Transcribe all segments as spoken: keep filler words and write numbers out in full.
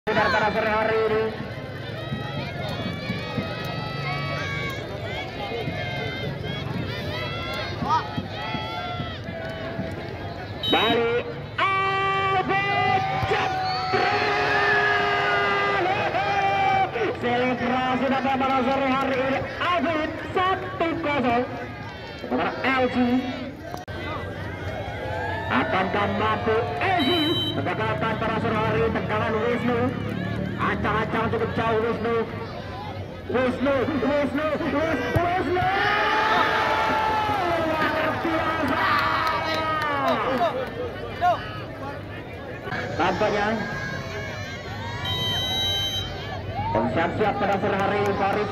pada sore hari ini. Balik Alvin Jepran, selebrasi pada pada sore hari ini. Alvin satu kosong kepada L G. Akankah mampu L G mendapatkan pada sore hari ini tendangan Wisnu? Acang-acang cukup jauh Wisnu. Wisnu, Wisnu, Wisnu, Wisnu. Tampaknya siap-siap pada sore hari ini Farid.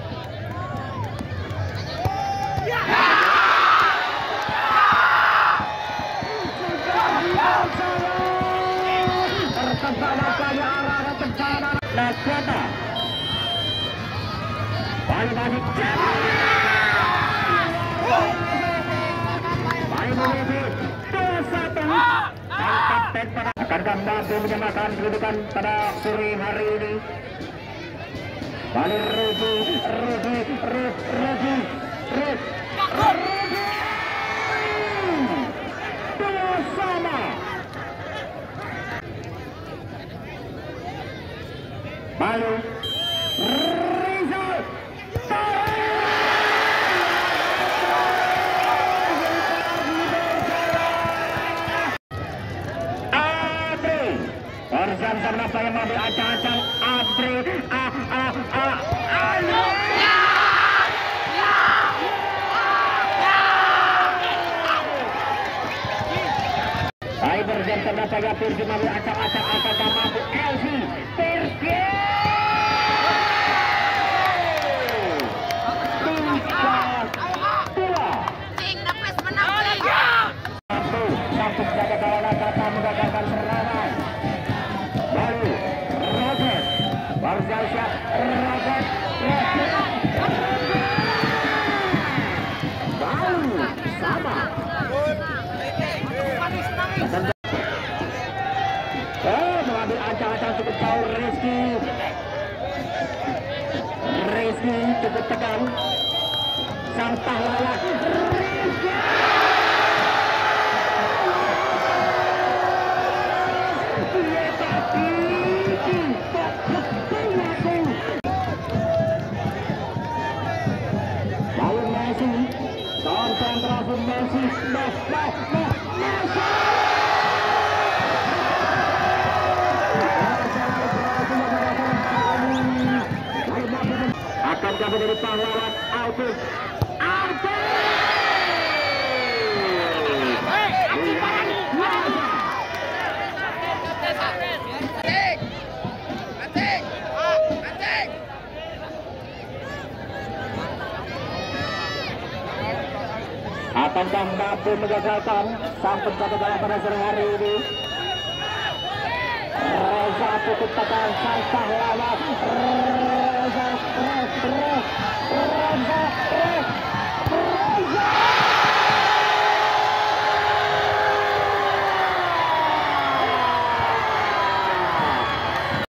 Terkembangkannya arah bencana Nagata. Balik-balik Balik-balik dua satu. Kapten pada akankah mampu menyamakan kedudukan pada sore hari ini. Balik Rudy, Rudy, Rudy, Rudy, Rudy. Dua sama. Balik Rizal. Bersama napa yang mengambil acang-acang Andre ah ah ah alo Hai bersama napa yang Pirgi mengambil acang-acang apakah mampu L G Pirgi mampu mampu jaga kawanan kata menggagalkan serangan. Baru Robert baru siap Robert baru sama oh mengambil ancang-ancang cukup jauh Rizky Rizky cukup tegang sang pahlawan Rizky lalu Messi konsentrasi Messi nah nah nah Messi akankah menjadi pahlawan Alvin Alvin akankah mampu menggagalkan sang penjaga gawang pada sore hari ini. Reza cukup tekan sang pahlawan Reza Reza